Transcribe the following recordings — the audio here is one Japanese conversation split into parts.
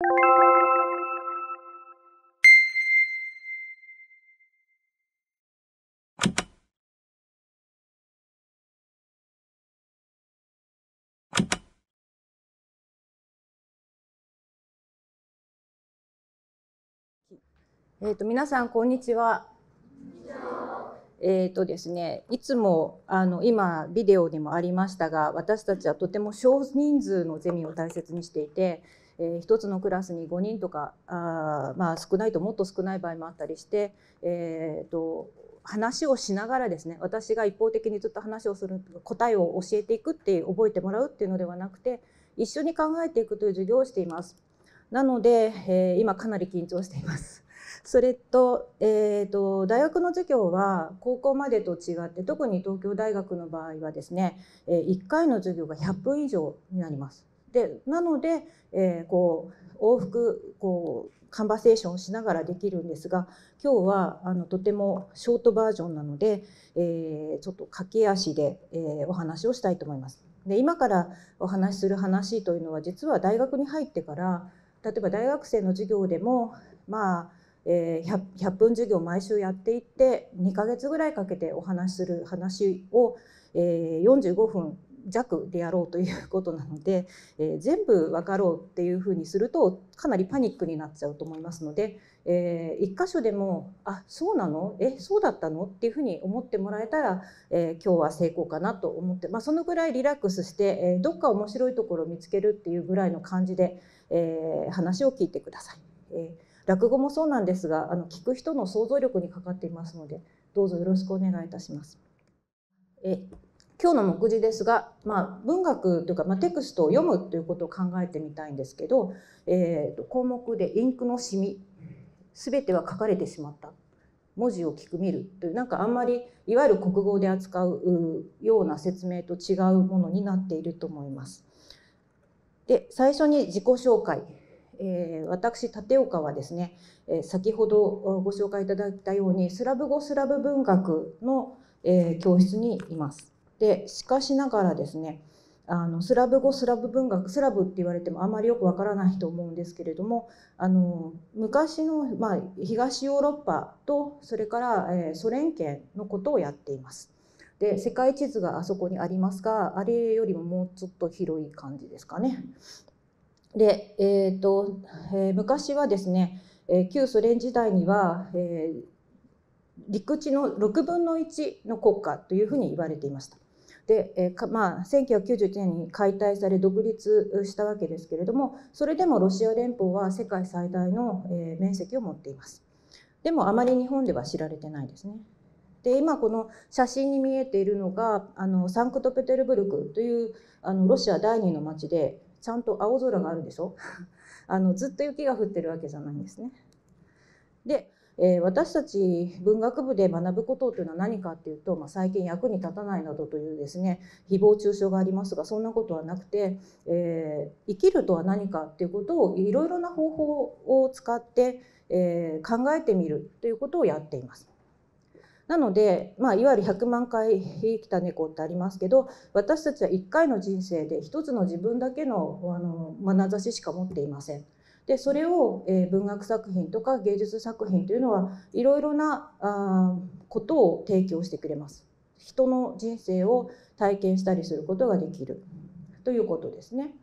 皆さんこんにちは。ですね、いつも今ビデオにもありましたが、私たちはとても少人数のゼミを大切にしていて、一つのクラスに5人とか少ないともっと少ない場合もあったりして、話をしながらですね、私が一方的にずっと話をする、答えを教えていくって覚えてもらうっていうのではなくて、一緒に考えていくという授業をしています。なので、今かなり緊張しています。それと、大学の授業は高校までと違って、特に東京大学の場合はですね、1回の授業が100分以上になります。でなので、往復カンバセーションをしながらできるんですが、今日はとてもショートバージョンなので、ちょっと駆け足で、お話をしたいと思います。で今からお話しする話というのは、実は大学に入ってから、例えば大学生の授業でも100分授業を毎週やっていって、2ヶ月ぐらいかけてお話しする話を45分弱でやろうということなので、全部分かろうっていうふうにするとかなりパニックになっちゃうと思いますので、一箇所でも「あ、そうなの？そうだったの？」っていうふうに思ってもらえたら、今日は成功かなと思って、そのぐらいリラックスして、どっか面白いところを見つけるっていうぐらいの感じで、話を聞いてください。落語もそうなんですが、聞く人の想像力にかかっていますので、どうぞよろしくお願いいたします。今日の目次ですが、文学というか、テクストを読むということを考えてみたいんですけど、項目でインクのシミ、全ては書かれてしまった、文字を聞く見るという、なんかあんまりいわゆる国語で扱うような説明と違うものになっていると思います。で、最初に自己紹介。私立岡はですね、先ほどご紹介いただいたようにスラブ語スラブ文学の、教室にいます。でしかしながらですね、スラブ語スラブ文学、スラブって言われてもあまりよくわからないと思うんですけれども、昔の、東ヨーロッパとそれから、ソ連圏のことをやっています。で世界地図があそこにありますが、あれよりももうちょっと広い感じですかね。で、昔はですね、旧ソ連時代には、陸地の6分の1の国家というふうに言われていました。で、1991年に解体され独立したわけですけれども、それでもロシア連邦は世界最大の、面積を持っています。でもあまり日本では知られてないですね。で今この写真に見えているのがサンクトペテルブルクというロシア第2の町で、ちゃんと青空があるでしょずっと雪が降ってるわけじゃないんですね。で、私たち文学部で学ぶことというのは何かっていうと、最近役に立たないなどというですね、誹謗中傷がありますが、そんなことはなくて、生きるとは何かっていうことをいろいろな方法を使って、考えてみるということをやっています。なので、いわゆる100万回生きた猫ってありますけど、私たちは1回の人生で1つの自分だけの眼差ししか持っていません。でそれを文学作品とか芸術作品というのはいろいろなことを提供してくれます。人の人生を体験したりすることができるということですね。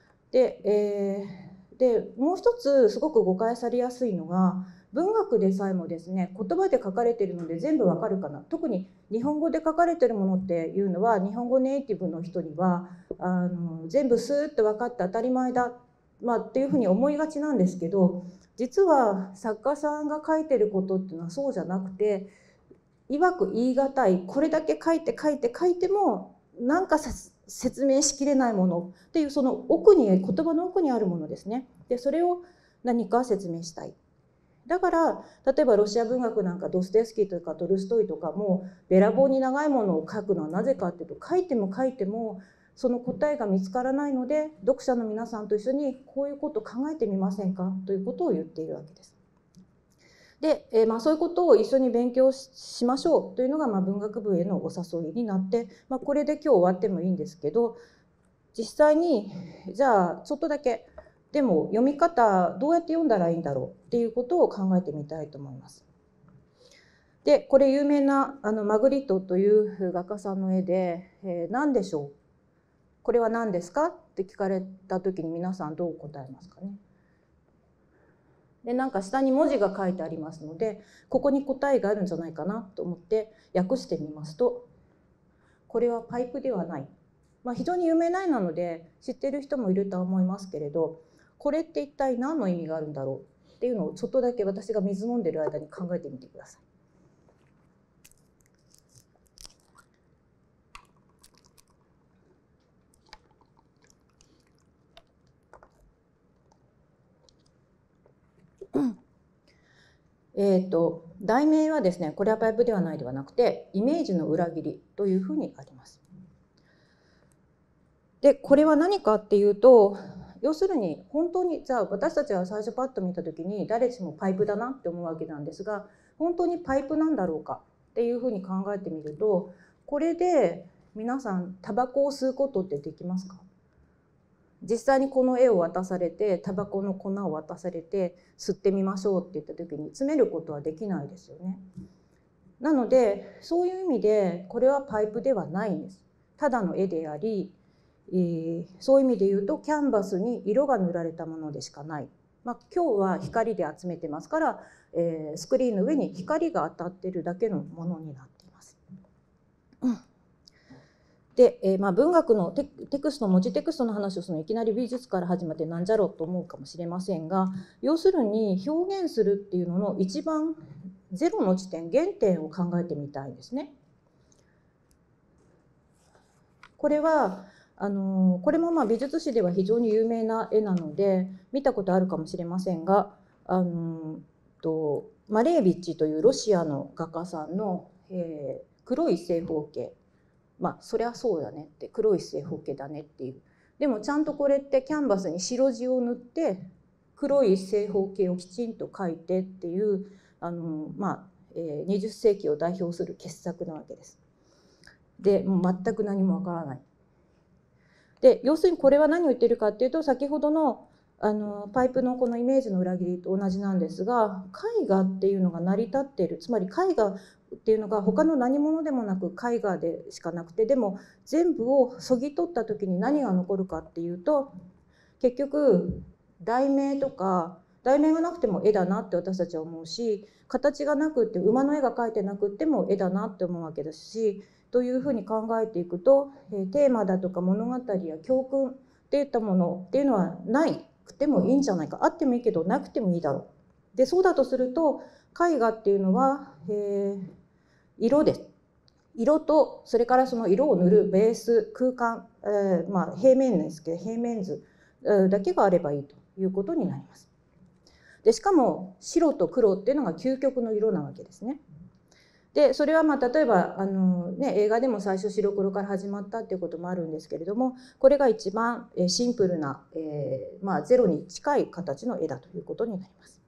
でもう一つすごく誤解されやすいのが、文学でさえもですね、言葉で書かれているので全部わかるかな、特に日本語で書かれているものっていうのは、日本語ネイティブの人には全部スーッと分かって当たり前だ、っていうふうに思いがちなんですけど、実は作家さんが書いてることっていうのはそうじゃなくて、いわく言い難い、これだけ書いてもなんか説明しきれないものっていう、その奥に、言葉の奥にあるものですね。でそれを何か説明したい。だから例えばロシア文学なんか、ドストエフスキーとかトルストイとかもべらぼうに長いものを書くのはなぜかっていうと、書いてもその答えが見つからないので、読者の皆さんと一緒にこういうことを考えてみませんかということを言っているわけです。で、そういうことを一緒に勉強しましょうというのが、文学部へのお誘いになって、これで今日終わってもいいんですけど、実際にじゃあちょっとだけでも読み方どうやって読んだらいいんだろうっていうことを考えてみたいと思います。でこれ有名なマグリットという画家さんの絵で、何でしょう、これは何ですかって聞かれた時に皆さんどう答えますかね。でなんか下に文字が書いてありますので、ここに答えがあるんじゃないかなと思って訳してみますと、これはパイプではない。非常に有名な絵なので知ってる人もいるとは思いますけれど、これって一体何の意味があるんだろうっていうのをちょっとだけ私が水飲んでる間に考えてみてください。題名はですね、これはパイプではないではなくて、イメージの裏切りというふうにあります。で、これは何かっていうと、要するに本当にじゃあ私たちは最初パッと見た時に誰しもパイプだなって思うわけなんですが、本当にパイプなんだろうかっていうふうに考えてみると、これで皆さんタバコを吸うことってできますか？実際にこの絵を渡されて、タバコの粉を渡されて吸ってみましょうって言った時に詰めることはできないですよね。なのでそういう意味でこれはパイプではないんです。ただの絵であり、そういう意味で言うとキャンバスに色が塗られたものでしかない。今日は光で集めてますから、スクリーンの上に光が当たってるだけのものになっています。で、文学のテクスト、文字テクストの話をするのいきなり美術から始まってなんじゃろうと思うかもしれませんが、要するに表現するっていうのの一番ゼロの地点、原点を考えてみたいですね。これはこれも美術史では非常に有名な絵なので見たことあるかもしれませんが、マレービッチというロシアの画家さんの、黒い正方形、そりゃそうだねって、黒い正方形だねっていう。でもちゃんとこれってキャンバスに白地を塗って黒い正方形をきちんと描いてっていう20世紀を代表する傑作なわけです。でもう全く何もわからない。で要するにこれは何を言ってるかっていうと、先ほどのパイプのこのイメージの裏切りと同じなんですが、絵画っていうのが成り立っている、つまり絵画っていうのが他の何者でもなく絵画でしかなくて、でも全部をそぎ取った時に何が残るかっていうと、結局題名とか、題名がなくても絵だなって私たちは思うし、形がなくって馬の絵が描いてなくっても絵だなって思うわけですし、というふうに考えていくと、テーマだとか物語や教訓っていったものっていうのはないくてもいいんじゃないか、あってもいいけどなくてもいいだろう。でそうだとすると絵画っていうのは、色です。色とそれからその色を塗るベース空間、平面ですけど平面図だけがあればいいということになります。でしかも白と黒っていうのが究極の色なわけですね。でそれは例えば映画でも最初白黒から始まったっていうこともあるんですけれども、これが一番シンプルな、ゼロに近い形の絵だということになります。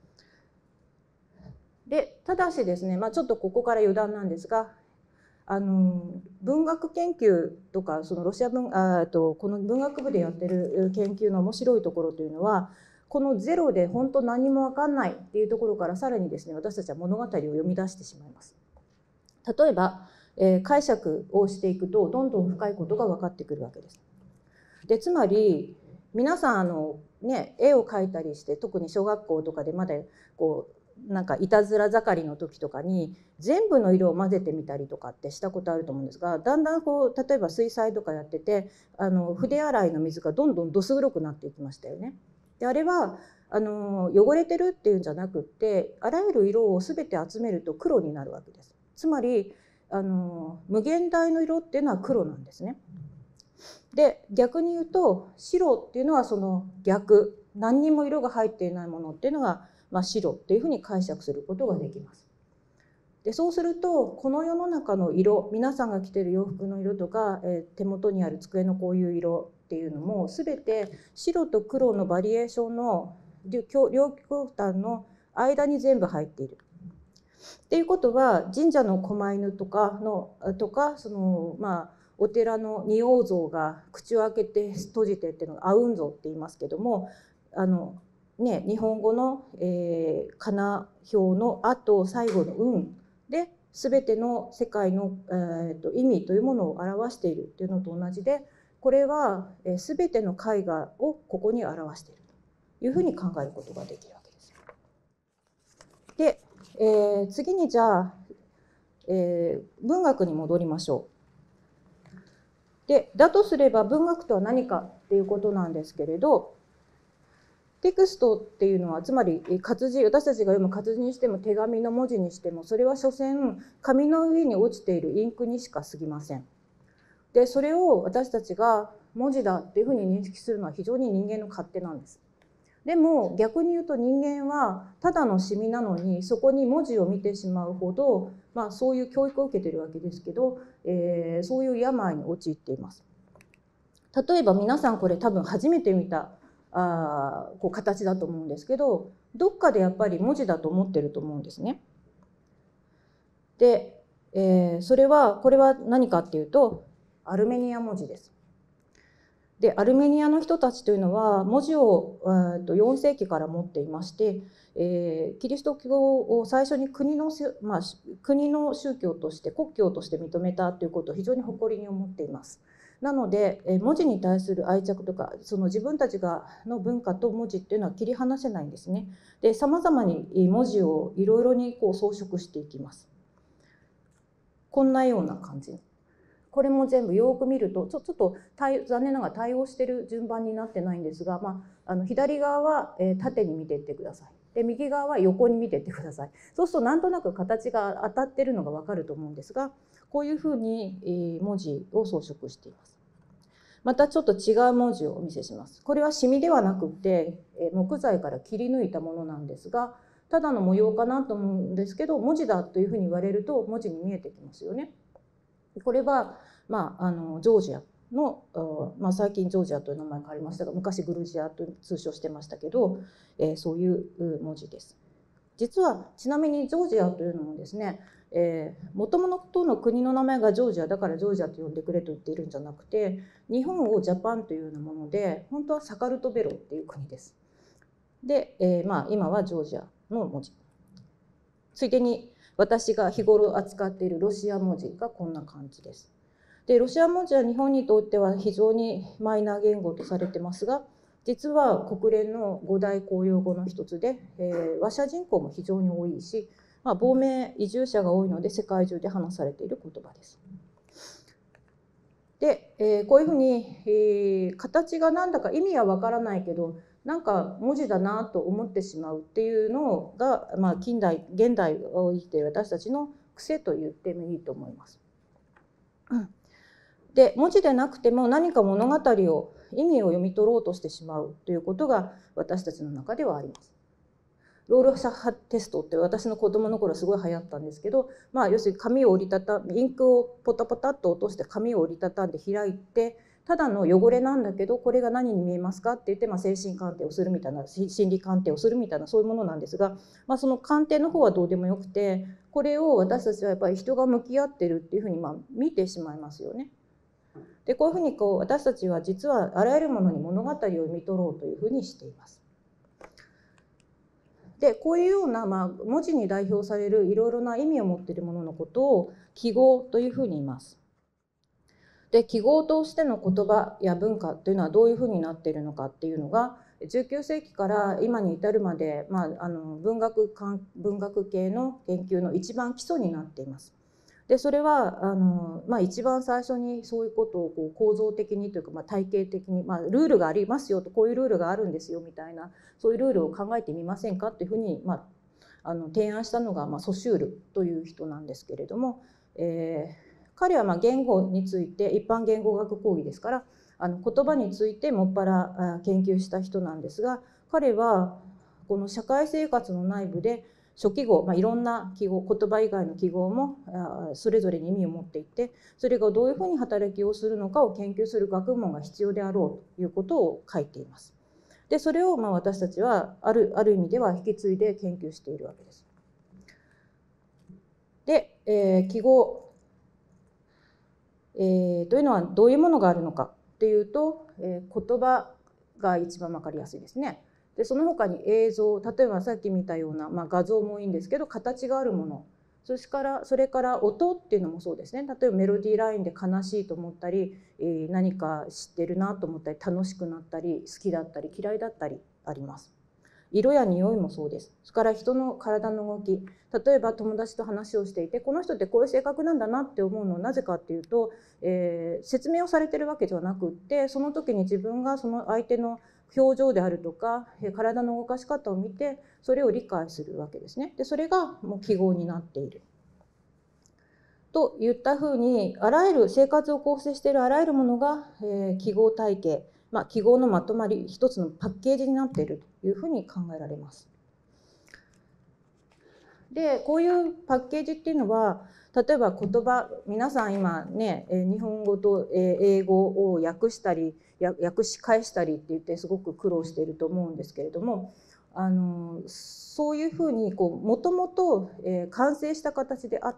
でただしですね、ちょっとここから余談なんですが、文学研究とかそのロシア文この文学部でやってる研究の面白いところというのは、このゼロで本当何も分かんないっていうところからさらにですね、私たちは物語を読み出してしまいます。例えば、解釈をしていくとどんどん深いことが分かってくるわけです。でつまり皆さん絵を描いたりして、特に小学校とかでまだなんかいたずら盛りの時とかに全部の色を混ぜてみたりとかってしたことあると思うんですが、だんだん例えば水彩とかやってて筆洗いの水がどんどんどす黒くなっていきましたよね。であれは汚れてるっていうんじゃなくって、あらゆる色を全て集めると黒になるわけです。つまり無限大の色っていうのは黒なんですね。で逆に言うと白っていうのはその逆、何にも色が入っていないものっていうのが白っていうふうに解釈することができます。でそうするとこの世の中の色、皆さんが着てる洋服の色とか、手元にある机のこういう色っていうのも全て白と黒のバリエーションの両極端の間に全部入っている。っていうことは神社の狛犬とかそのお寺の仁王像が口を開けて閉じてっていうのが阿吽像って言いますけども、 日本語の、かな表の「あ」と最後の「うん」で全ての世界の、意味というものを表しているというのと同じで、これは、全ての絵画をここに表しているというふうに考えることができるわけです。で、次にじゃあ、文学に戻りましょう。で、だとすれば文学とは何かっていうことなんですけれど、テクストっていうのはつまり活字、私たちが読む活字にしても手紙の文字にしても、それは所詮紙の上に落ちているインクにしか過ぎません。でそれを私たちが文字だっていうふうに認識するのは非常に人間の勝手なんです。でも逆に言うと人間はただのシミなのにそこに文字を見てしまうほど、そういう教育を受けているわけですけど、そういう病に陥っています。例えば皆さんこれ多分初めて見たこう形だと思うんですけど、どっかでやっぱり文字だと思ってると思うんですね。で、これは何かっていうとアルメニア文字です。でアルメニアの人たちというのは文字を4世紀から持っていまして、キリスト教を最初に国の宗教として国教として認めたということを非常に誇りに思っています。なので文字に対する愛着とかその自分たちの文化と文字っていうのは切り離せないんですね。でさまざまに文字をいろいろにこう装飾していきます。こんなような感じ。これも全部よく見るとちょっと残念ながら対応している順番になってないんですが、左側は縦に見ていってください。で右側は横に見ていってください。そうするとなんとなく形が当たってるのが分かると思うんですが、こういうふうに文字を装飾しています。またちょっと違う文字をお見せします。これはシミではなくて木材から切り抜いたものなんですが、ただの模様かなと思うんですけど、文字だというふうに言われると文字に見えてきますよね。これは、ジョージアの、最近ジョージアという名前変わりましたが、昔グルジアと通称してましたけど、そういう文字です。実はちなみにジョージアというのもですね、もともとの国の名前がジョージアだからジョージアと呼んでくれと言っているんじゃなくて、日本をジャパンというようなもので、本当はサカルトベロっていう国です。で、今はジョージアの文字。ついでに私が日頃扱っているロシア文字がこんな感じです。でロシア文字は日本にとっては非常にマイナー言語とされてますが、実は国連の5大公用語の一つで、話者人口も非常に多いし、亡命移住者が多いので世界中で話されている言葉です。で、こういうふうに、形がなんだか意味はわからないけどなんか文字だなと思ってしまうっていうのが、現代を生きている私たちの癖と言ってもいいと思います。で文字でなくても何か物語を意味を読み取ろうとしてしまうということが私たちの中ではあります。ロールシャッハテストって私の子供の頃すごい流行ったんですけど、要するに紙を折りたたインクをポタポタっと落として紙を折りたたんで開いて、ただの汚れなんだけどこれが何に見えますかって言って、精神鑑定をするみたいな、心理鑑定をするみたいな、そういうものなんですが、その鑑定の方はどうでもよくて、これを私たちはやっぱり人が向き合ってるっていうふうに見てしまいますよね。でこういうふうに私たちは実はあらゆるものに物語を読み取ろうというふうにしています。でこういうような、文字に代表されるいろいろな意味を持っているもののことを記号というふうに言います。で記号としての言葉や文化というのはどういうふうになっているのかっていうのが19世紀から今に至るまで、文学系の研究の一番基礎になっています。でそれは一番最初にそういうことを構造的にというか、体系的に、ルールがありますよと、こういうルールがあるんですよみたいな、そういうルールを考えてみませんかというふうに、提案したのが、ソシュールという人なんですけれども、彼は言語について一般言語学講義ですから言葉についてもっぱら研究した人なんですが、彼はこの社会生活の内部で諸記号、いろんな記号、言葉以外の記号もそれぞれに意味を持っていて、それがどういうふうに働きをするのかを研究する学問が必要であろうということを書いています。でそれを私たちはある意味では引き継いで研究しているわけです。で、記号、というのはどういうものがあるのかっていうと、言葉が一番分かりやすいですね。 でその他に映像、例えばさっき見たような、画像もいいんですけど形があるもの、それから音っていうのもそうですね。例えばメロディーラインで悲しいと思ったり、何か知ってるなと思ったり、楽しくなったり、好きだったり嫌いだったりあります。色や匂いもそうです。それから人の体の動き、例えば友達と話をしていて、この人ってこういう性格なんだなって思うのはなぜかっていうと、説明をされてるわけではなくって、その時に自分がその相手の表情であるとか体の動かし方を見てそれを理解するわけですね。でそれがもう記号になっているといったふうに、あらゆる生活を構成しているあらゆるものが、記号体系、記号のまとまり、一つのパッケージになっているというふうに考えられます。でこういうパッケージっていうのは、例えば言葉、皆さん今ね、日本語と英語を訳したり訳し返したりって言ってすごく苦労していると思うんですけれども、そういうふうにもともと完成した形であって、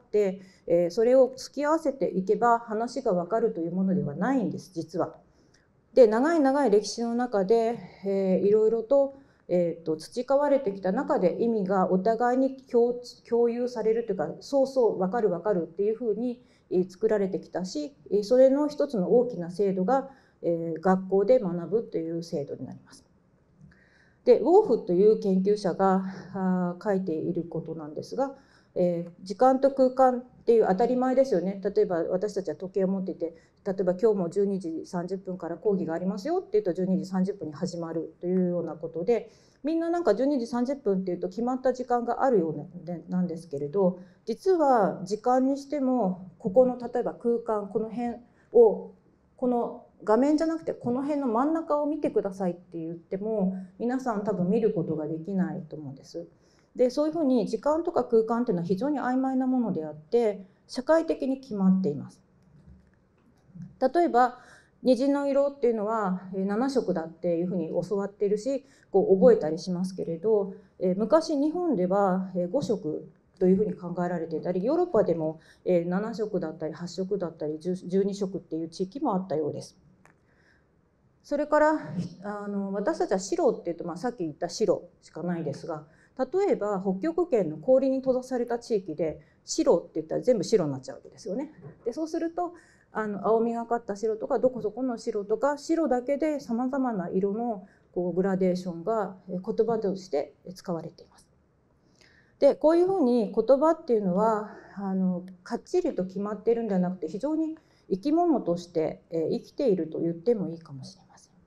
それを付き合わせていけば話が分かるというものではないんです、実は。で長い歴史の中で、いろいろと培われてきた中で意味がお互いに共有されるというか、そうそう分かる分かるっていうふうに作られてきたし、それの一つの大きな制度が学校で学ぶという制度になります。でウォーフという研究者が書いていることなんですが、時間と空間っていう当たり前ですよね。例えば私たちは時計を持っていて、例えば今日も12時30分から講義がありますよっていうと12時30分に始まるというようなことで、みんななんか12時30分っていうと決まった時間があるようなんですけれど、実は時間にしてもここの例えば空間、この辺をこの画面じゃなくてこの辺の真ん中を見てくださいって言っても皆さん多分見ることができないと思うんです。でそういうふうに時間とか空間っていうのは非常に曖昧なものであって社会的に決まっています。例えば虹の色っていうのは7色だっていうふうに教わっているし覚えたりしますけれど、昔日本では5色というふうに考えられていたり、ヨーロッパでも7色だったり8色だったり12色っていう地域もあったようです。それから私たちは白っていうと、さっき言った白しかないですが、例えば北極圏の氷に閉ざされた地域で白って言ったら全部白になっちゃうわけですよね。でそうすると青みがかった白とかどこそこの白とか白だけでさまざまな色のグラデーションが言葉として使われています。でこういうふうに言葉っていうのはかっちりと決まっているんではなくて、非常に生き物として生きていると言ってもいいかもしれません。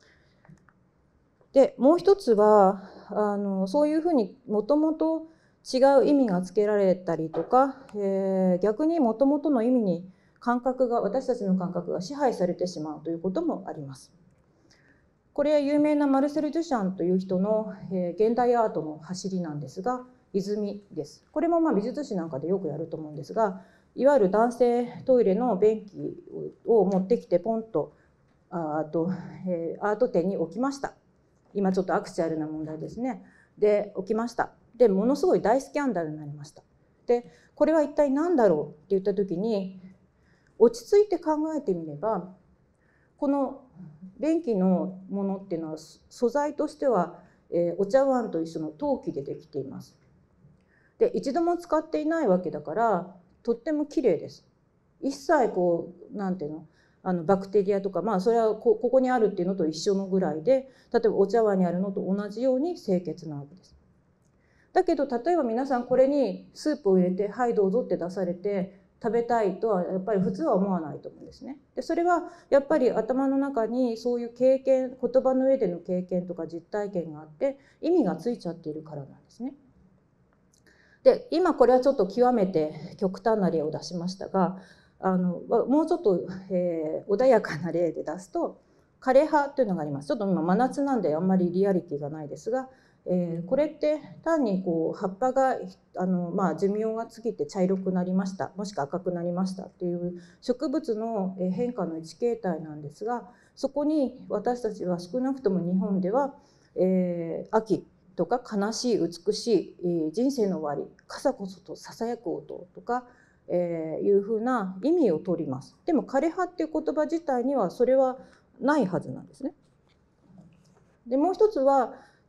でもう一つはそういうふうにもともと違う意味がつけられたりとか、逆にもともとの意味に私たちの感覚が支配されてしまうということもあります。これは有名なマルセル・デュシャンという人の、現代アートの走りなんですが、泉です。これも美術史なんかでよくやると思うんですが、いわゆる男性トイレの便器を持ってきてポンとアート展に置きました。今ちょっとアクチュアルな問題ですね。で置きました。でものすごい大スキャンダルになりました。でこれは一体何だろうって言った時に落ち着いて考えてみれば、この便器のものっていうのは素材としては、お茶碗と一緒の陶器でできています。で一度も使っていないわけだからとっても綺麗です。一切なんていうのバクテリアとかそれはここにあるっていうのと一緒のぐらいで、例えばお茶碗にあるのと同じように清潔なわけです。だけど例えば皆さんこれにスープを入れて「はいどうぞ」って出されて食べたいとはやっぱり普通は思わないと思うんですね。でそれはやっぱり頭の中にそういう経験、言葉の上での経験とか実体験があって意味がついちゃっているからなんですね。で今これはちょっと極めて極端な例を出しましたが、もうちょっと、穏やかな例で出すと枯葉というのがあります。ちょっと今真夏なんであんまりリアリティがないですが、これって単に葉っぱが寿命が過ぎて茶色くなりました、もしくは赤くなりましたっていう植物の変化の一形態なんですが、そこに私たちは少なくとも日本では、秋とか悲しい美しい人生の終わり、傘こそとささやく音とか、いうふうな意味を取ります。でも枯葉っていう言葉自体にはそれはないはずなんですね。でもう一つは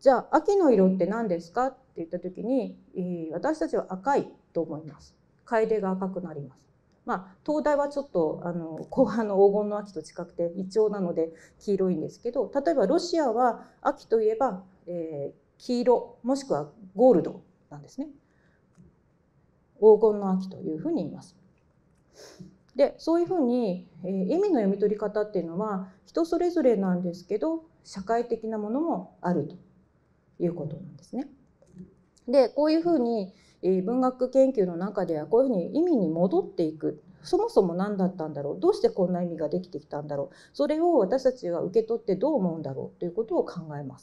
じゃあ秋の色って何ですかって言った時に、私たちは赤いと思います。楓が赤くなります。東大はちょっと後半の黄金の秋と近くてイチョウなので黄色いんですけど、例えばロシアは秋といえば、黄色もしくはゴールドなんですね。黄金の秋というふうに言います。でそういうふうに、意味の読み取り方っていうのは人それぞれなんですけど、社会的なものもあるということなんですね。でこういうふうに文学研究の中ではこういうふうに意味に戻っていく。そもそも何だったんだろう、どうしてこんな意味ができてきたんだろう、それを私たちが受け取ってどう思うんだろうということを考えます。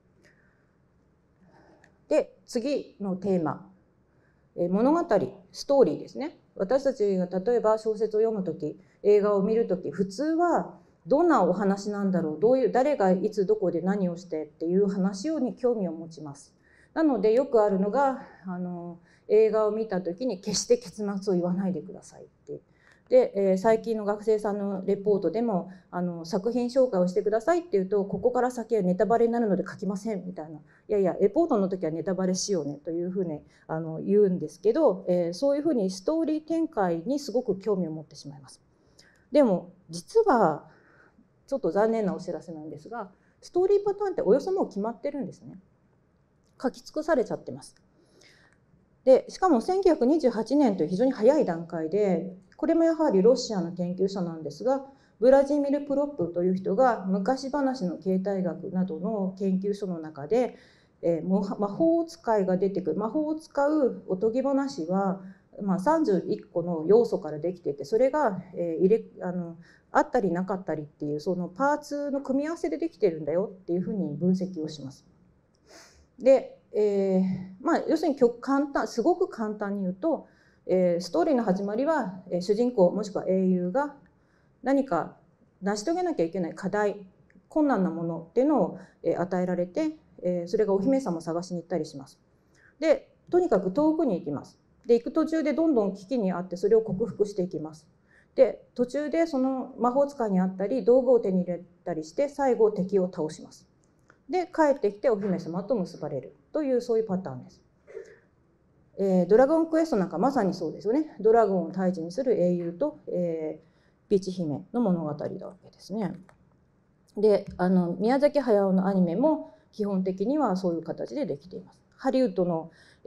で次のテーマ、物語、ストーリーですね。私たちが例えば小説を読むとき、映画を見るとき、普通はどんなお話なんだろう、どういう誰がいつどこで何をしてっていう話に興味を持ちます。なのでよくあるのが映画を見た時に決して結末を言わないでくださいってで、最近の学生さんのレポートでも作品紹介をしてくださいって言うと、ここから先はネタバレになるので書きませんみたいな、いやいやレポートの時はネタバレしようねというふうに言うんですけど、そういうふうにストーリー展開にすごく興味を持ってしまいます。でも実はちょっと残念なお知らせなんですが、ストーリーパターンっておよそもう決まってるんですね。書き尽くされちゃってます。でしかも1928年という非常に早い段階で、これもやはりロシアの研究者なんですが、ブラジミル・プロップという人が昔話の形態学などの研究所の中で、魔法使いが出てくる、魔法を使うおとぎ話は、31個の要素からできていて、それが、あったりなかったりっていうそのパーツの組み合わせでできてるんだよっていうふうに分析をします。で、要するにすごく簡単に言うと、ストーリーの始まりは、主人公もしくは英雄が何か成し遂げなきゃいけない課題、困難なものっていうのを与えられて、それがお姫様を探しに行ったりします。でとにかく遠くに行きます。で行く途中でどんどん危機にあって、それを克服していきます。で途中でその魔法使いにあったり道具を手に入れたりして最後敵を倒します。で帰ってきてお姫様と結ばれるという、そういうパターンです。ドラゴンクエストなんかまさにそうですよね。ドラゴンを退治にする英雄と、ピーチ姫の物語だわけですね。で宮崎駿のアニメも基本的にはそういう形でできています。ハリウッドの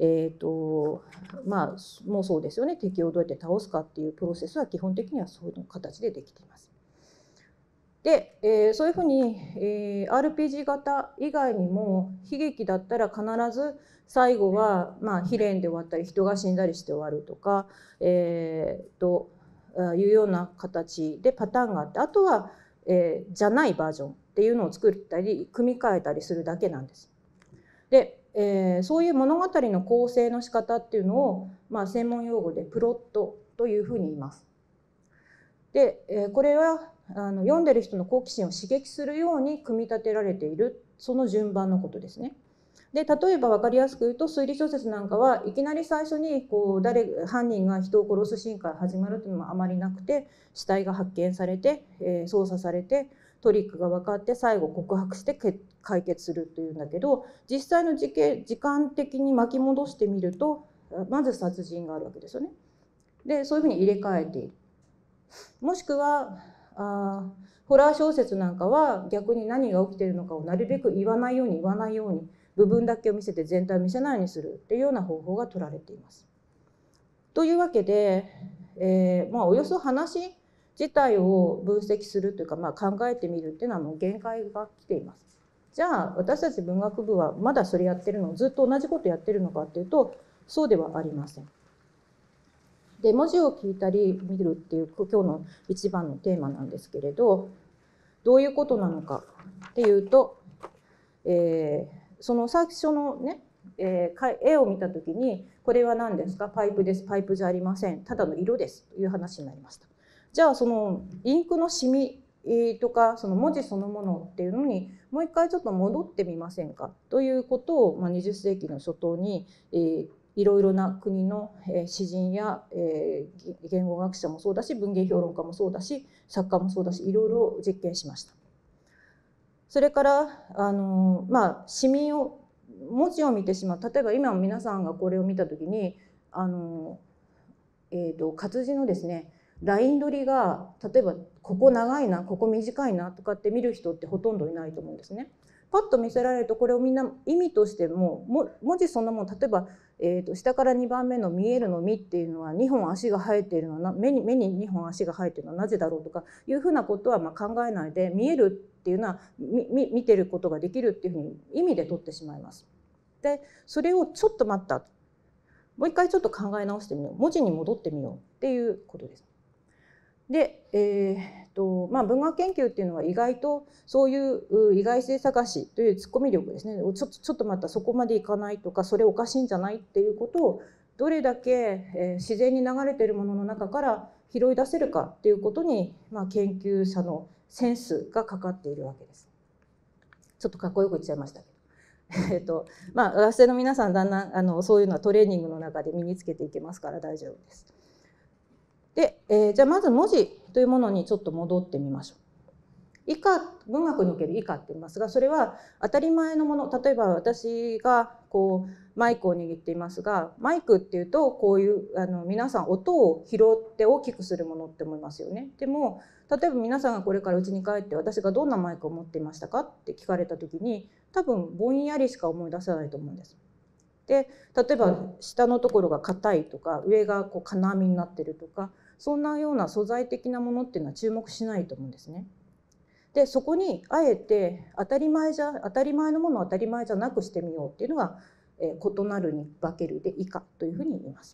もうそうですよね。敵をどうやって倒すかっていうプロセスは基本的にはそういう形でできています。で、そういうふうに、RPG 型以外にも悲劇だったら必ず最後は悲恋で終わったり人が死んだりして終わるとか、いうような形でパターンがあって、あとは、じゃないバージョンっていうのを作ったり組み替えたりするだけなんです。で、そういう物語の構成の仕方っていうのを、専門用語でプロットというふうに言います。で、これは読んでる人の好奇心を刺激するように組み立てられている、その順番のことですね。で例えば分かりやすく言うと、推理小説なんかはいきなり最初に犯人が人を殺すシーンから始まるというのもあまりなくて、死体が発見されて、捜査されてトリックが分かって最後告白して解決するというんだけど、実際の時間的に巻き戻してみるとまず殺人があるわけですよね。でそういうふうに入れ替えている。もしくはホラー小説なんかは逆に何が起きているのかをなるべく言わないように部分だけを見せて全体を見せないようにするっていうような方法が取られています。というわけで、およそ話自体を分析するというか、考えてみるっていうのはもう限界が来ています。じゃあ私たち文学部はまだそれやってるの、ずっと同じことやってるのかっていうと、そうではありません。で文字を聞いたり見るっていう今日の一番のテーマなんですけれど、どういうことなのかっていうと、その最初のね、絵を見た時にこれは何ですか、パイプです、パイプじゃありません、ただの色ですという話になりました。じゃあそのインクのシミとかその文字そのものっていうのにもう一回ちょっと戻ってみませんかということを、20世紀の初頭に、いろいろな国の詩人や言語学者もそうだし、文芸評論家もそうだし、作家もそうだし、いろいろ実験しました。 それから市民を文字を見てしまう。例えば今皆さんがこれを見た時に活字のですねライン取りが例えばここ長いなここ短いなとかって見る人ってほとんどいないと思うんですね。パッと見せられるとこれをみんな意味としても文字そんなもん例えば、下から2番目の「見える」の「見」っていうのは2本足が生えているのは目に2本足が生えているのはなぜだろうとかいうふうなことは考えないで見えるっていうのは見てることができるっていうふうに意味で取ってしまいます。でそれをちょっと待ったもう一回ちょっと考え直してみよう文字に戻ってみようっていうことです。で、文学研究っていうのは意外とそういう意外性探しというツッコミ力ですねちょっと待ったそこまでいかないとかそれおかしいんじゃないっていうことをどれだけ自然に流れているものの中から拾い出せるかっていうことに、研究者のセンスがかかっているわけです。ちょっとかっこよく言っちゃいましたけど。学生の皆さんだんだんそういうのはトレーニングの中で身につけていけますから大丈夫です。で、じゃあまず文字というものにちょっと戻ってみましょう。以下文学における以下って言いますがそれは当たり前のもの例えば私がこうマイクを握っていますがマイクっていうとこういう皆さん音を拾って大きくするものって思いますよね。でも例えば皆さんがこれから家に帰って私がどんなマイクを持っていましたかって聞かれた時に多分ぼんやりしか思い出せないと思うんです。で例えば下のところが硬いとか上がこう金網になってるとかそんなような素材的なものっていうのは注目しないと思うんですね。でそこにあえて当たり前のものを当たり前じゃなくしてみようっていうのが異なるに化けるで以下というふうに言います。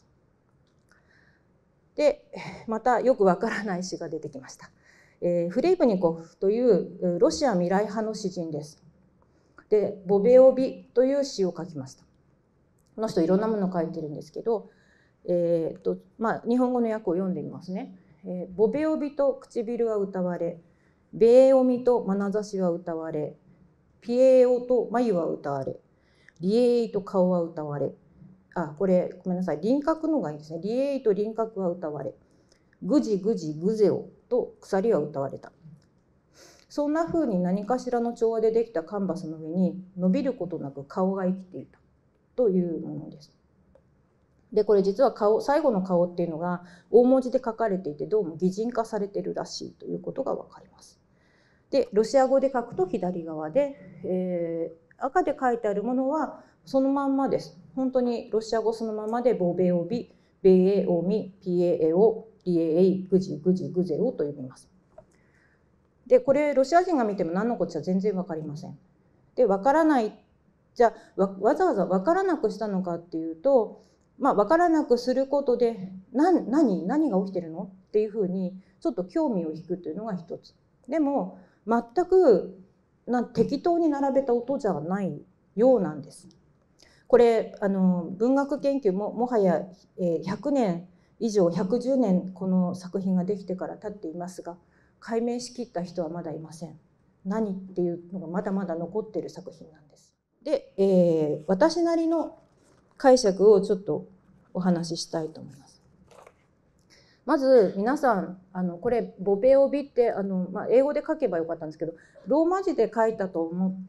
でまたよくわからない詩が出てきました。フレイブニコフというロシア未来派の詩人です。でボベオビという詩を書きました。この人いろんなものを書いてるんですけど、日本語の訳を読んでみますね。ボベオビと唇は歌われベエオミと眼差しは歌われ、ピエオと眉は歌われ、リエイと顔は歌われ、これごめんなさい、輪郭のがいいですね。リエイと輪郭は歌われ、グジグジグゼオと鎖は歌われた。そんな風に何かしらの調和でできたカンバスの上に伸びることなく顔が生きていたというものです。でこれ実は最後の顔っていうのが大文字で書かれていてどうも擬人化されているらしいということが分かります。でロシア語で書くと左側で、赤で書いてあるものはそのまんまです。本当にロシア語そのままでボベオビ、ベエオミ、ピエエオ、リエエイ、グジグジグゼオと読みます。でこれロシア人が見ても何のこっちゃ全然分かりません。で分からないじゃあわざわざ分からなくしたのかっていうと分からなくすることで何が起きてるのっていうふうにちょっと興味を引くというのが一つ。でも全く適当に並べた音じゃないようなんです。これ文学研究もはや100年以上110年この作品ができてから経っていますが解明しきった人はまだいません。何っていうのがまだまだ残っている作品なんです。で、私なりの解釈をちょっとお話ししたいと思います。まず皆さんこれボベオビって英語で書けばよかったんですけどローマ字で書いたと思って、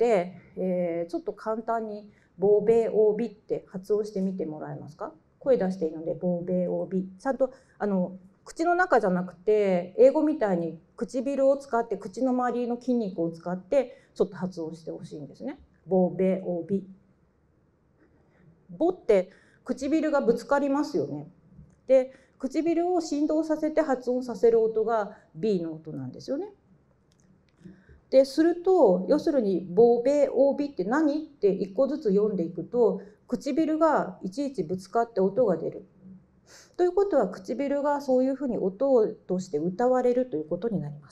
ちょっと簡単にボベオビって発音してみてもらえますか。声出していいのでボベオビちゃんと口の中じゃなくて英語みたいに唇を使って口の周りの筋肉を使ってちょっと発音してほしいんですね。ボベオビ。ボって唇がぶつかりますよね。で唇を振動させて発音させる音が B の音なんですよね。ですると要するにボベオビって何って一個ずつ読んでいくと唇がいちいちぶつかって音が出る。ということは唇がそういうふうに音として歌われるということになります。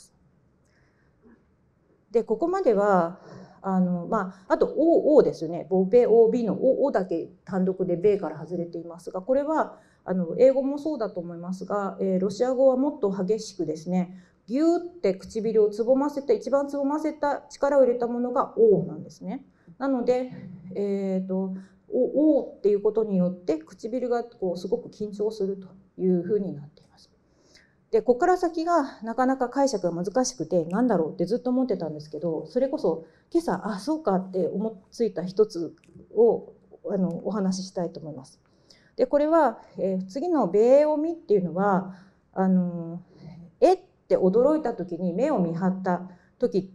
でここまではあと「お」ですよね。ボベオビの「お」だけ単独で「ベ」から外れていますがこれは英語もそうだと思いますが、ロシア語はもっと激しくですねギューって唇をつぼませた一番つぼませた力を入れたものが「お」なんですね。なのでおっていうことによって唇がすごく緊張するというふうになっています。 でここから先がなかなか解釈が難しくて何だろうってずっと思ってたんですけど、それこそ今朝そうかって思いついた一つをお話ししたいと思います。でこれは、次の米を見っていうのはって驚いた時に目を見張った時って、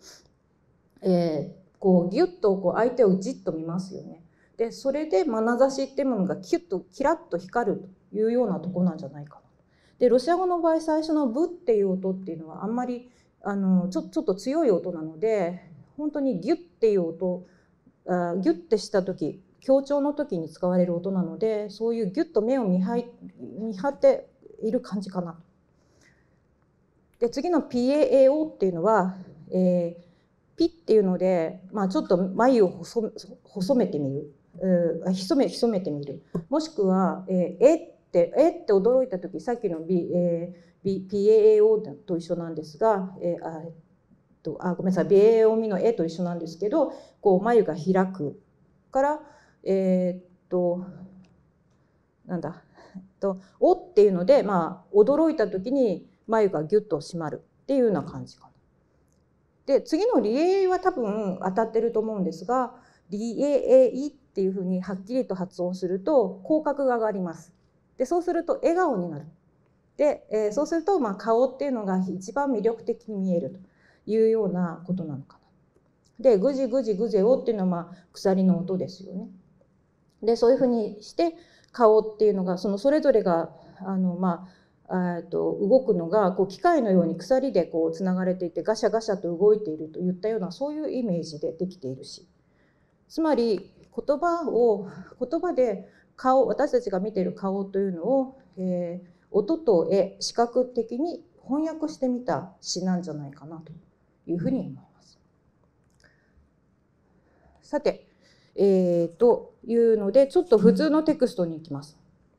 こうギュッとこう相手をじっと見ますよね。でそれで眼差しっていうものがキラッと光るというようなとこなんじゃないかな。でロシア語の場合最初のブっていう音っていうのはあんまりちょっと強い音なので、本当にギュッっていう音、ギュッてした時、強調の時に使われる音なので、そういうギュッと目を見張っている感じかな。で次の PAAO っていうのは、ピっていうので、ちょっと眉を細めてみる、潜めてみる、もしくは、って驚いた時、さっきの、PAAO と一緒なんですが、ごめんなさい、BAO ミのと一緒なんですけど、こう眉が開くからおっていうので、驚いた時に眉がギュッと締まるっていうような感じかな。で次のリエイは多分当たってると思うんですが、リエイっていうふうにはっきりと発音すると口角が上がります。でそうすると笑顔になる。で、そうすると顔っていうのが一番魅力的に見えるというようなことなのかな。でぐじぐじぐぜおっていうのは鎖の音ですよね。でそういうふうにして顔っていうのがそれぞれが動くのがこう機械のように鎖でこうつながれていてガシャガシャと動いているといったような、そういうイメージでできているし、つまり言葉で私たちが見ている顔というのを、音と絵視覚的に翻訳してみた詩なんじゃないかなというふうに思います。さて、というのでちょっと普通のテクストに行きます。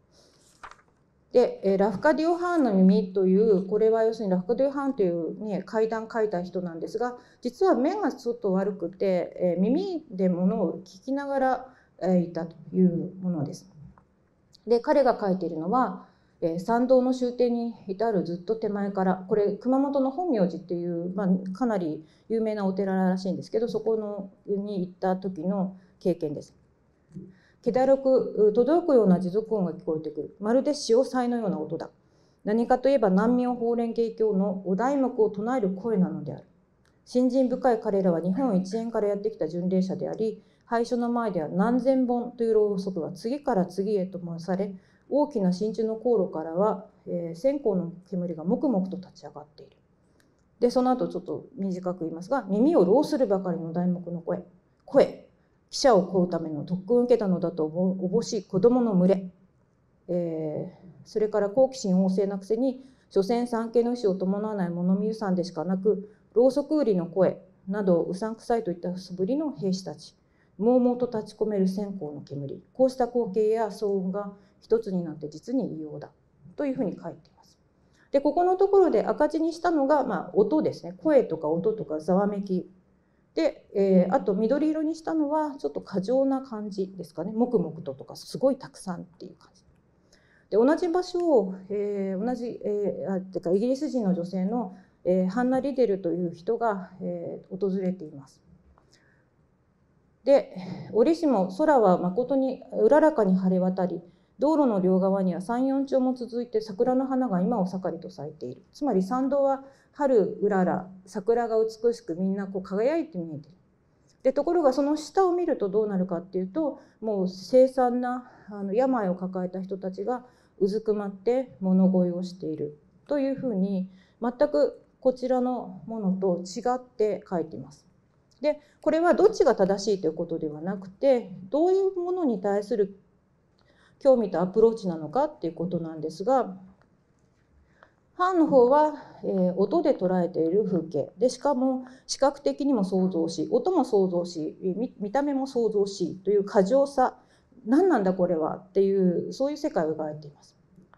でラフカディオ・ハーンの耳という、これは要するにラフカディオ・ハーンという、ね、怪談書いた人なんですが、実は目がちょっと悪くて、耳でものを聞きながらいたというものです。で彼が書いているのは、参道の終点に至るずっと手前から、これ熊本の本明寺っていう、かなり有名なお寺らしいんですけど、そこに行った時の経験です。気だるく届くような持続音が聞こえてくる。まるで潮騒のような音だ。何かといえば南明法蓮華経のお題目を唱える声なのである。信心深い彼らは日本一円からやってきた巡礼者であり、拝所の前では何千本というろうそくが次から次へと回され、大きな真鍮の香炉からは、線香の煙がもくもくと立ち上がっている。でその後ちょっと短く言いますが、耳を浪するばかりの題目の声、記者を請うための特訓を受けたのだとおぼしい子供の群れ、それから好奇心旺盛なくせに所詮産経の意思を伴わない物見遊山でしかなく、ろうそく売りの声などうさんくさいといった素振りの兵士たち、もうもうと立ち込める線香の煙、こうした光景や騒音が一つになって実に異様だというふうに書いています。でここのところで赤字にしたのが、音ですね。声とか音とかざわめきで、あと緑色にしたのはちょっと過剰な感じですかね。もくもくとかすごいたくさんっていう感じで、同じ場所を、イギリス人の女性の、ハンナ・リデルという人が、訪れています。で折しも空はまことにうららかに晴れ渡り、道路の両側には3、4丁も続いて桜の花が今を盛りと咲いている。つまり参道は春うらら、桜が美しくみんなこう輝いて見えている。でところがその下を見るとどうなるかっていうと、もう凄惨な病を抱えた人たちがうずくまって物乞いをしているというふうに、全くこちらのものと違って書いています。でこれはどっちが正しいということではなくて、どういうものに対する興味とアプローチなのかっていうことなんですが、ハンの方は、音で捉えている風景で、しかも視覚的にも創造し、音も創造し、見た目も創造しという過剰さ、何なんだこれはっていう、そういう世界を描いています。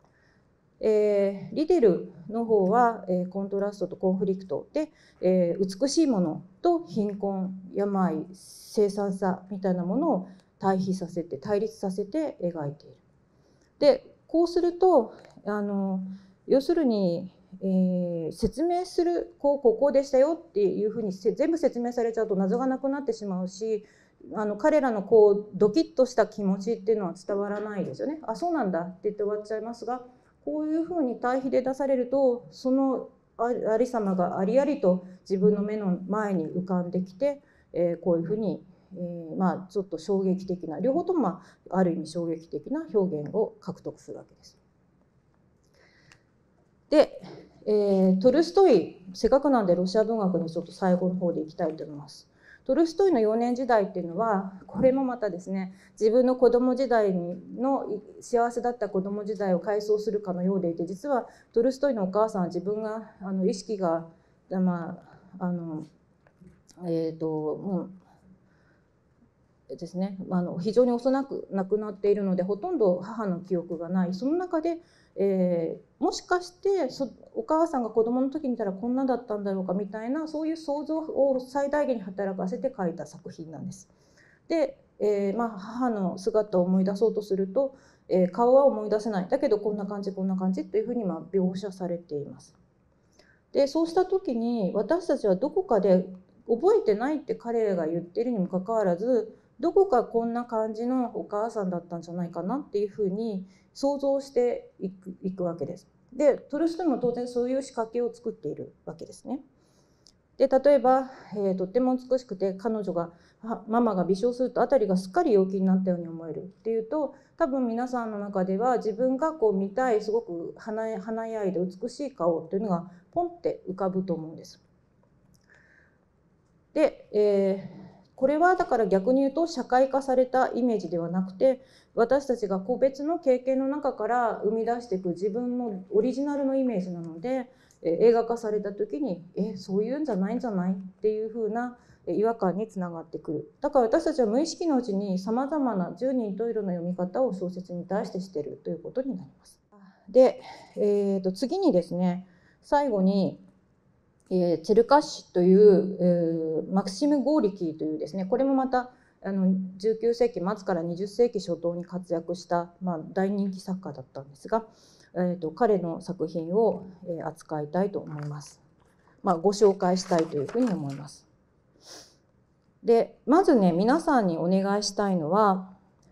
リデルの方は、コントラストとコンフリクトで、美しいものと貧困、病、凄惨さみたいなものを対立させて描いている。でこうすると要するに、説明するこうでしたよっていうふうに全部説明されちゃうと謎がなくなってしまうし、彼らのこうドキッとした気持ちっていうのは伝わらないですよね。あ、そうなんだって言って終わっちゃいますが、こういうふうに対比で出されると、そのありさまがありありと自分の目の前に浮かんできて、こういうふうに、まあちょっと衝撃的な、両方ともある意味衝撃的な表現を獲得するわけです。で、トルストイ、せっかくなんでロシア文学のちょっと最後の方でいきたいと思います。トルストイの幼年時代っていうのは、これもまたですね、自分の子供時代の幸せだった子供時代を回想するかのようでいて、実はトルストイのお母さんは自分が意識がまあもうですね、非常に幼く亡くなっているので、ほとんど母の記憶がない。その中で、もしかしてお母さんが子供の時にいたらこんなだったんだろうかみたいな、そういう想像を最大限に働かせて書いた作品なんです。で、母の姿を思い出そうとすると、顔は思い出せない。だけどこんな感じこんな感じというふうに描写されています。で、そうした時に私たちはどこかで覚えてないって彼が言っているにもかかわらず、どこかこんな感じのお母さんだったんじゃないかなっていうふうに想像していくわけです。で、トルストイも当然そういう仕掛けを作っているわけですね。で、例えば、とっても美しくて彼女がママが微笑すると辺りがすっかり陽気になったように思えるっていうと、多分皆さんの中では自分がこう見たいすごく華やいで美しい顔っていうのがポンって浮かぶと思うんです。で、これはだから逆に言うと社会化されたイメージではなくて、私たちが個別の経験の中から生み出していく自分のオリジナルのイメージなので、映画化された時にそういうんじゃないんじゃないっていう風な違和感につながってくる。だから私たちは無意識のうちにさまざまな十人十色の読み方を小説に対してしているということになります。で、次にですね、最後にチェルカッシュという、マクシム・ゴーリキーというですね、これもまた19世紀末から20世紀初頭に活躍した、大人気作家だったんですが、彼の作品を扱いたいと思います。ご紹介したいというふうに思います。で、まずね、皆さんにお願いしたいのは、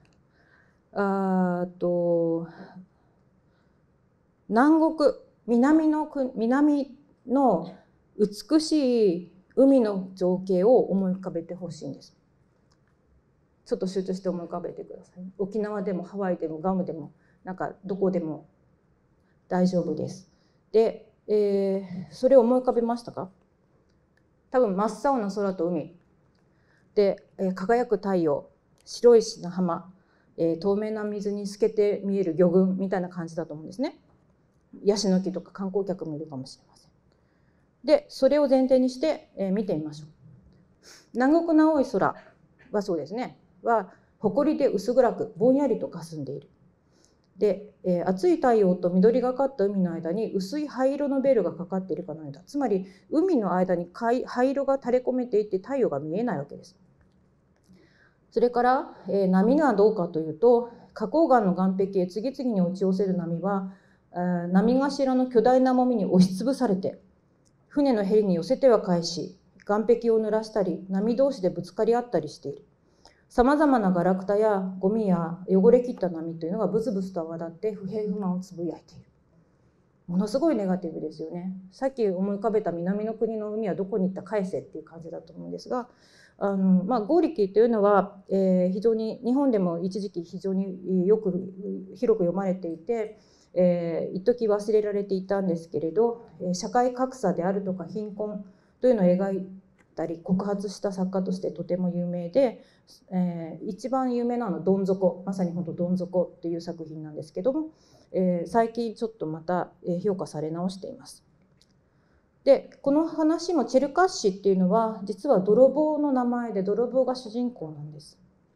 南国、南の美しい海の情景を思い浮かべてほしいんです。ちょっと集中して思い浮かべてください。沖縄でもハワイでもガムでもなんかどこでも大丈夫です。で、それを思い浮かべましたか？多分真っ青な空と海で、輝く太陽、白い砂浜、透明な水に透けて見える魚群みたいな感じだと思うんですね。ヤシの木とか観光客もいるかもしれません。で、それを前提にして、見てみましょう。南国の青い空はそうですね、は埃で薄暗くぼんやりと霞んでいる。で、暑い太陽と緑がかった海の間に薄い灰色のベールがかかっているかのようだ。つまり海の間に灰色が垂れ込めていて太陽が見えないわけです。それから、波がどうかというと、花崗岩の岸壁へ次々に落ち寄せる波は、波頭の巨大な重みに押しつぶされて、船のへりに寄せては返し、岸壁を濡らしたり、波同士でぶつかり合ったりしている。さまざまなガラクタやゴミや汚れきった波というのがブツブツと泡立って不平不満をつぶやいている。ものすごいネガティブですよね。さっき思い浮かべた南の国の海はどこに行った返せっていう感じだと思うんですが、ゴーリキーというのは、非常に日本でも一時期非常によく広く読まれていて、一時忘れられていたんですけれど、社会格差であるとか貧困というのを描いたり告発した作家としてとても有名で、一番有名なのはどん底、まさに本当どん底っていう作品なんですけども、最近ちょっとまた評価され直しています。で、この話もチェルカッシっていうのは実は泥棒の名前で、泥棒が主人公なんです。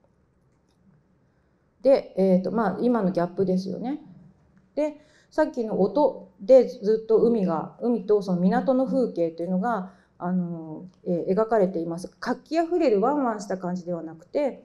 で、今のギャップですよね。で、さっきの音でずっと海とその港の風景というのが描かれています。活気あふれるワンワンした感じではなくて、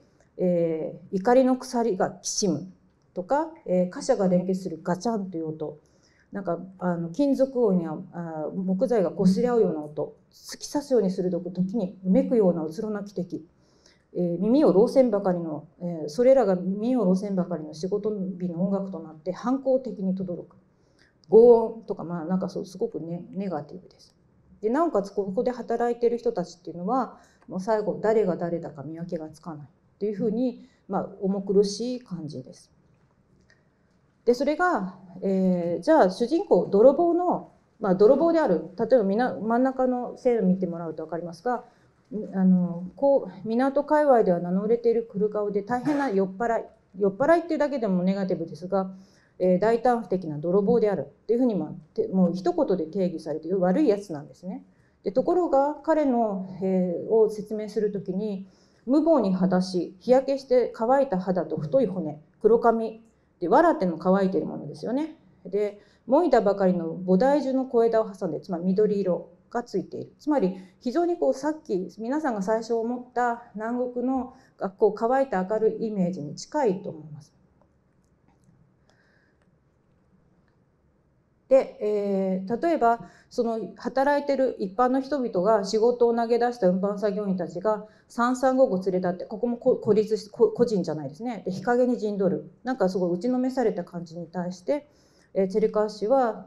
怒りの鎖がきしむとか、貨車が連結するガチャンという音、 なんか金属音や木材が擦り合うような音、突き刺すように鋭く時にうめくようなうつろな汽笛、耳を老ばかりの、それらが耳を老ばかりの仕事日の音楽となって反抗的に轟く轟音とか、なんかすごくねネガティブです。でなおかつここで働いている人たちっていうのはもう最後誰が誰だか見分けがつかないというふうに、重苦しい感じです。でそれが、じゃあ主人公泥棒の、泥棒である、例えば真ん中の線を見てもらうと分かりますが、港界隈では名の売れている黒顔で大変な酔っ払いっていうだけでもネガティブですが、大胆不敵な泥棒であるっていうふうに、もう一言で定義されている悪いやつなんですね。でところが彼の、を説明するときに無謀に裸足、日焼けして乾いた肌と太い骨、黒髪で藁っての乾いているものですよね。でもいだばかりの菩提樹の小枝を挟んで、つまり緑色がついている。つまり非常にさっき皆さんが最初思った南国の学校乾いた明るいイメージに近いと思います。で、例えばその働いてる一般の人々が仕事を投げ出した運搬作業員たちが三々五々連れ立って、ここも孤立して個人じゃないですね。で日陰に陣取る、なんかすごい打ちのめされた感じに対して、チェルカッシュは、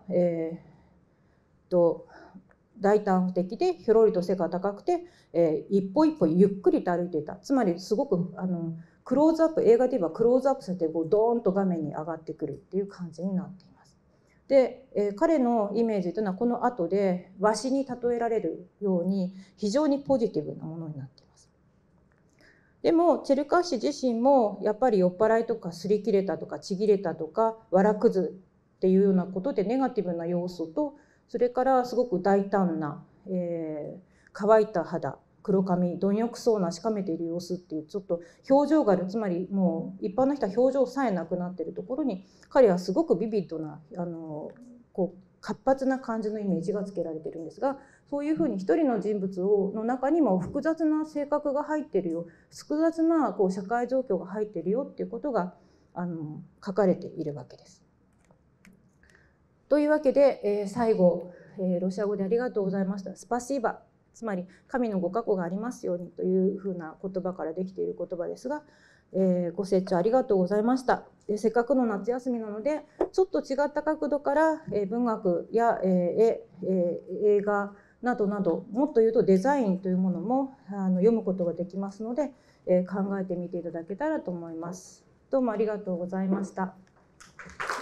大胆不敵でひょろりと背が高くて、一歩一歩ゆっくりと歩いていた。つまりすごくクローズアップ、映画で言えばクローズアップされてドーンと画面に上がってくるっていう感じになっています。で、彼のイメージというのはこの後でワシに例えられるように非常にポジティブなものになっています。でもチェルカッシュ自身もやっぱり酔っ払いとか擦り切れたとかちぎれたとかわらくずっていうようなことでネガティブな要素と、それからすごく大胆な、乾いた肌、黒髪、貪欲そうなしかめている様子っていうちょっと表情がある、つまりもう一般の人は表情さえなくなっているところに彼はすごくビビッドな活発な感じのイメージがつけられているんですが、そういうふうに一人の人物の中にも複雑な性格が入っているよ、複雑な社会状況が入っているよっていうことが書かれているわけです。というわけで、最後、ロシア語でありがとうございました。スパシーバ、つまり神のご加護がありますようにというふうな言葉からできている言葉ですが、ご清聴ありがとうございました。せっかくの夏休みなのでちょっと違った角度から文学や映画などなど、もっと言うとデザインというものも読むことができますので、考えてみていただけたらと思います。どうもありがとうございました。